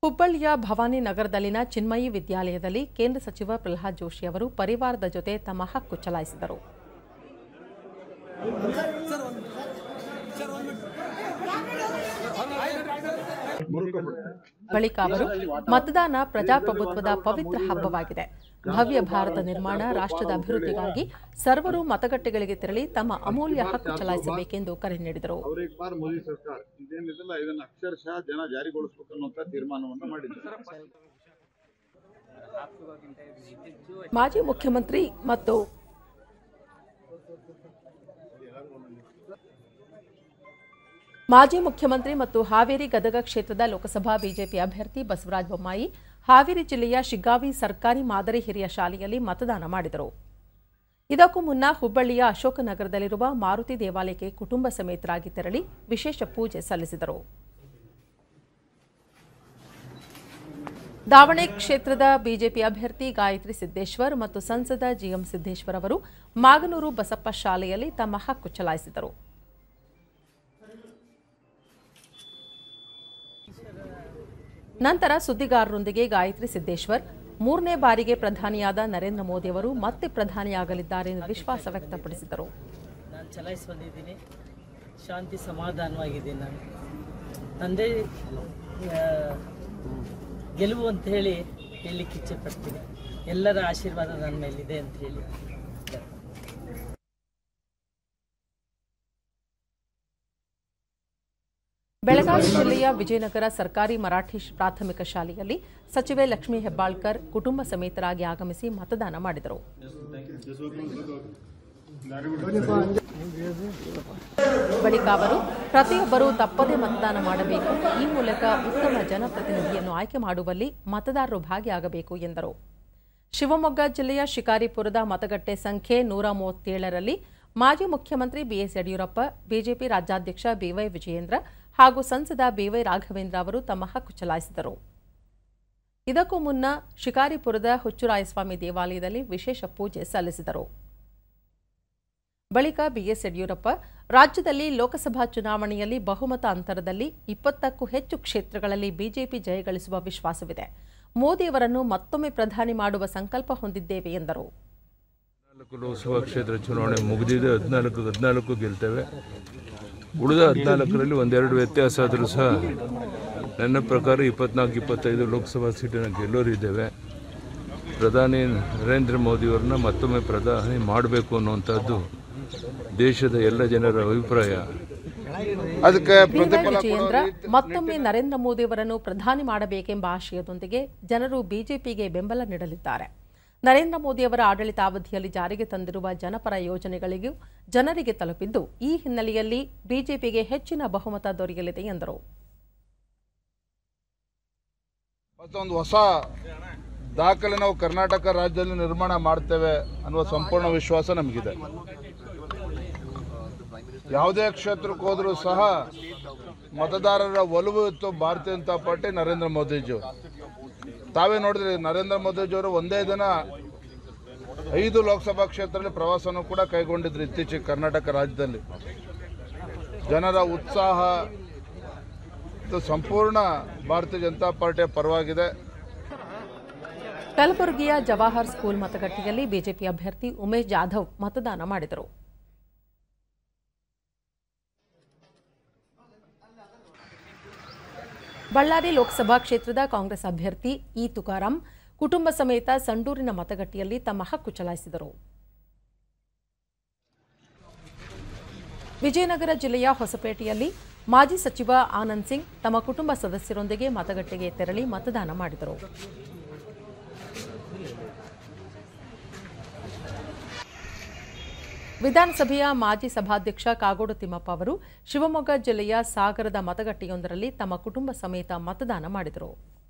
ಹುಬ್ಬಳ್ಳಿಯ ಭವಾನಿ ನಗರದಲ್ಲಿನ ಚಿನ್ಮಯಿ ವಿದ್ಯಾಲಯದಲ್ಲಿ ಕೇಂದ್ರ ಸಚಿವ ಪ್ರಹ್ಲಾದ್ ಜೋಶಿ ಅವರು ಪರಿವಾರದ ಜೊತೆ ತಮ್ಮ ಹಕ್ಕು ಚಲಾಯಿಸಿದರು. ಬಳಿಕ ಅವರು ಮತದಾನ ಪ್ರಜಾಪ್ರಭುತ್ವದ ಪವಿತ್ರ ಹಬ್ಬವಾಗಿದೆ. ಭವ್ಯ ಭಾರತ ನಿರ್ಮಾಣ, ರಾಷ್ಟ್ರದ ಅಭಿವೃದ್ಧಿಗಾಗಿ ಸರ್ವರು ಮತಗಟ್ಟೆಗಳಿಗೆ ತೆರಳಿ ತಮ್ಮ ಅಮೂಲ್ಯ ಹಕ್ಕು ಚಲಾಯಿಸಬೇಕೆಂದು ಕರೆ ನೀಡಿದರು. ಮಾಜಿ ಮುಖ್ಯಮಂತ್ರಿ ಮತ್ತು ಹಾವೇರಿ ಗದಗ ಕ್ಷೇತ್ರದ ಲೋಕಸಭಾ ಬಿಜೆಪಿ ಅಭ್ಯರ್ಥಿ ಬಸವರಾಜ ಬೊಮ್ಮಾಯಿ ಹಾವೇರಿ ಜಿಲ್ಲೆಯ ಶಿಗ್ಗಾವಿ ಸರ್ಕಾರಿ ಮಾದರಿ ಹಿರಿಯ ಶಾಲೆಯಲ್ಲಿ ಮತದಾನ ಮಾಡಿದರು. ಇದಕ್ಕೂ ಮುನ್ನ ಹುಬ್ಬಳ್ಳಿಯ ಅಶೋಕನಗರದಲ್ಲಿರುವ ಮಾರುತಿ ದೇವಾಲಯಕ್ಕೆ ಕುಟುಂಬ ಸಮೇತರಾಗಿ ತೆರಳಿ ವಿಶೇಷ ಪೂಜೆ ಸಲ್ಲಿಸಿದರು. ದಾವಣೆ ಕ್ಷೇತ್ರದ ಬಿಜೆಪಿ ಅಭ್ಯರ್ಥಿ ಗಾಯತ್ರಿ ಸಿದ್ದೇಶ್ವರ್ ಮತ್ತು ಸಂಸದ ಜಿಎಂ ಸಿದ್ದೇಶ್ವರ್ ಅವರು ಮಾಗನೂರು ಬಸಪ್ಪ ಶಾಲೆಯಲ್ಲಿ ತಮ್ಮ ಹಕ್ಕು ಚಲಾಯಿಸಿದರು. ನಂತರ ಸುದ್ದಿಗಾರರೊಂದಿಗೆ ಗಾಯತ್ರಿ ಸಿದ್ದೇಶ್ವರ್ ಮೂರನೇ ಬಾರಿಗೆ ಪ್ರಧಾನಿಯಾದ ನರೇಂದ್ರ ಮೋದಿ ಅವರು ಮತ್ತೆ ಪ್ರಧಾನಿಯಾಗಲಿದ್ದಾರೆ ಎಂದು ವಿಶ್ವಾಸ ವ್ಯಕ್ತಪಡಿಸಿದರು. ನಾನು ಚಲಾಯಿಸಿ ಬಂದಿದ್ದೀನಿ, ಶಾಂತಿ ಸಮಾಧಾನವಾಗಿದ್ದೀನಿ. ನಾನು ತಂದೆ ಗೆಲುವು ಅಂತ ಹೇಳಲಿಕ್ಕೆ ಇಚ್ಛೆ ಪಡ್ತೀನಿ. ಎಲ್ಲರ ಆಶೀರ್ವಾದ ನನ್ನ ಮೇಲಿದೆ ಅಂತ ಹೇಳಿ. ಬೆಳಗಾವಿ ಜಿಲ್ಲೆಯ ವಿಜಯನಗರ ಸರ್ಕಾರಿ ಮರಾಠಿ ಪ್ರಾಥಮಿಕ ಶಾಲೆಯಲ್ಲಿ ಸಚಿವೆ ಲಕ್ಷ್ಮೀ ಹೆಬ್ಬಾಳ್ಕರ್ ಕುಟುಂಬ ಸಮೇತರಾಗಿ ಆಗಮಿಸಿ ಮತದಾನ ಮಾಡಿದರು. ಬಳಿಕ ಅವರು ಪ್ರತಿಯೊಬ್ಬರೂ ತಪ್ಪದೇ ಮತದಾನ ಮಾಡಬೇಕು, ಈ ಮೂಲಕ ಉತ್ತಮ ಜನಪ್ರತಿನಿಧಿಯನ್ನು ಆಯ್ಕೆ ಮಾಡುವಲ್ಲಿ ಮತದಾರರು ಭಾಗಿಯಾಗಬೇಕು ಎಂದರು. ಶಿವಮೊಗ್ಗ ಜಿಲ್ಲೆಯ ಶಿಕಾರಿಪುರದ ಮತಗಟ್ಟೆ ಸಂಖ್ಯೆ 137ರಲ್ಲಿ ಮಾಜಿ ಮುಖ್ಯಮಂತ್ರಿ ಬಿಎಸ್ ಯಡಿಯೂರಪ್ಪ, ಬಿಜೆಪಿ ರಾಜ್ಯಾಧ್ಯಕ್ಷ ಬಿವೈ ವಿಜಯೇಂದ್ರ ಹಾಗೂ ಸಂಸದ ಬಿವೈ ರಾಘವೇಂದ್ರ ಅವರು ತಮ್ಮ ಹಕ್ಕು ಚಲಾಯಿಸಿದರು. ಇದಕ್ಕೂ ಮುನ್ನ ಶಿಕಾರಿಪುರದ ಹುಚ್ಚುರಾಯಸ್ವಾಮಿ ದೇವಾಲಯದಲ್ಲಿ ವಿಶೇಷ ಪೂಜೆ ಸಲ್ಲಿಸಿದರು. ಬಳಿಕ ಬಿಎಸ್ ಯಡಿಯೂರಪ್ಪ, ರಾಜ್ಯದಲ್ಲಿ ಲೋಕಸಭಾ ಚುನಾವಣೆಯಲ್ಲಿ ಬಹುಮತ ಅಂತರದಲ್ಲಿ 20ಕ್ಕೂ ಹೆಚ್ಚು ಕ್ಷೇತ್ರಗಳಲ್ಲಿ ಬಿಜೆಪಿ ಜಯಗಳಿಸುವ ವಿಶ್ವಾಸವಿದೆ. ಮೋದಿಯವರನ್ನು ಮತ್ತೊಮ್ಮೆ ಪ್ರಧಾನಿ ಮಾಡುವ ಸಂಕಲ್ಪ ಹೊಂದಿದ್ದೇವೆ ಎಂದರು. ಲೋಕಸಭಾ ಕ್ಷೇತ್ರ ಚುನಾವಣೆ ಮುಗಿದಿದೆ. 14 ಗೆಲ್ತೇವೆ. ಉಳಿದ 14ರಲ್ಲಿ ಒಂದೆರಡು ವ್ಯತ್ಯಾಸ ಆದರೂ ಸಹ ನನ್ನ ಪ್ರಕಾರ 24-25 ಲೋಕಸಭಾ ಸೀಟನ್ನು ಗೆಲ್ಲೋರಿದ್ದೇವೆ. ಪ್ರಧಾನಿ ನರೇಂದ್ರ ಮೋದಿಯವರನ್ನ ಮತ್ತೊಮ್ಮೆ ಪ್ರಧಾನಿ ಮಾಡಬೇಕು ಅನ್ನುವಂಥದ್ದು ದೇಶದ ಎಲ್ಲ ಜನರ ಅಭಿಪ್ರಾಯ. ಅದಕ್ಕೆ ವಿಜಯೇಂದ್ರ ಮತ್ತೊಮ್ಮೆ ನರೇಂದ್ರ ಮೋದಿಯವರನ್ನು ಪ್ರಧಾನಿ ಮಾಡಬೇಕೆಂಬ ಆಶಯದೊಂದಿಗೆ ಜನರು ಬಿಜೆಪಿಗೆ ಬೆಂಬಲ ನೀಡಲಿದ್ದಾರೆ. ನರೇಂದ್ರ ಮೋದಿಯವರ ಆಡಳಿತಾವಧಿಯಲ್ಲಿ ಜಾರಿಗೆ ತಂದಿರುವ ಜನಪರ ಯೋಜನೆಗಳಿಗೂ ಜನರಿಗೆ ತಲುಪಿದ್ದು, ಈ ಹಿನ್ನೆಲೆಯಲ್ಲಿ ಬಿಜೆಪಿಗೆ ಹೆಚ್ಚಿನ ಬಹುಮತ ದೊರೆಯಲಿದೆ ಎಂದರು. ಮತ್ತೊಂದು ಹೊಸ ದಾಖಲೆ ನಾವು ಕರ್ನಾಟಕ ರಾಜ್ಯದಲ್ಲಿ ನಿರ್ಮಾಣ ಮಾಡ್ತೇವೆ ಅನ್ನುವ ಸಂಪೂರ್ಣ ವಿಶ್ವಾಸ ನಮಗಿದೆ. ಯಾವುದೇ ಕ್ಷೇತ್ರಕ್ಕೆ ಹೋದರೂ ಸಹ ಮತದಾರರ ಒಲವು ಇತ್ತು ಭಾರತೀಯ ಜನತಾ ಪಾರ್ಟಿ, ನರೇಂದ್ರ ಮೋದಿಜಿಯವರು. ತಾವೇ ನೋಡಿದ್ರಿ, ನರೇಂದ್ರ ಮೋದಿಜಿಯವರು ಒಂದೇ ದಿನ 5 ಲೋಕಸಭಾ ಕ್ಷೇತ್ರದಲ್ಲಿ ಪ್ರವಾಸವನ್ನು ಕೂಡ ಕೈಗೊಂಡಿದ್ರು. ಇತ್ತೀಚೆಗೆ ಕರ್ನಾಟಕ ರಾಜ್ಯದಲ್ಲಿ ಜನರ ಉತ್ಸಾಹ ಸಂಪೂರ್ಣ ಭಾರತೀಯ ಜನತಾ ಪಾರ್ಟಿಯ ಪರವಾಗಿದೆ. ಕಲಬುರಗಿಯ ಜವಾಹರ್ ಸ್ಕೂಲ್ ಮತಗಟ್ಟೆಯಲ್ಲಿ ಬಿಜೆಪಿ ಅಭ್ಯರ್ಥಿ ಉಮೇಶ್ ಜಾಧವ್ ಮತದಾನ ಮಾಡಿದರು. ಬಳ್ಳಾರಿ ಲೋಕಸಭಾ ಕ್ಷೇತ್ರದ ಕಾಂಗ್ರೆಸ್ ಅಭ್ಯರ್ಥಿ ಇ ತುಕಾರಾಂ ಕುಟುಂಬ ಸಮೇತ ಸಂಡೂರಿನ ಮತಗಟ್ಟೆಯಲ್ಲಿ ತಮ್ಮ ಹಕ್ಕು ಚಲಾಯಿಸಿದರು. ವಿಜಯನಗರ ಜಿಲ್ಲೆಯ ಹೊಸಪೇಟೆಯಲ್ಲಿ ಮಾಜಿ ಸಚಿವ ಆನಂದ್ ಸಿಂಗ್ ತಮ್ಮ ಕುಟುಂಬ ಸದಸ್ಯರೊಂದಿಗೆ ಮತಗಟ್ಟೆಗೆ ತೆರಳಿ ಮತದಾನ ಮಾಡಿದರು. ವಿಧಾನಸಭೆಯ ಮಾಜಿ ಸಭಾಧ್ಯಕ್ಷ ಕಾಗೋಡು ತಿಮ್ಮಪ್ಪ ಅವರು ಶಿವಮೊಗ್ಗ ಜಿಲ್ಲೆಯ ಸಾಗರದ ಮತಗಟ್ಟೆಯೊಂದರಲ್ಲಿ ತಮ್ಮ ಕುಟುಂಬ ಸಮೇತ ಮತದಾನ ಮಾಡಿದರು.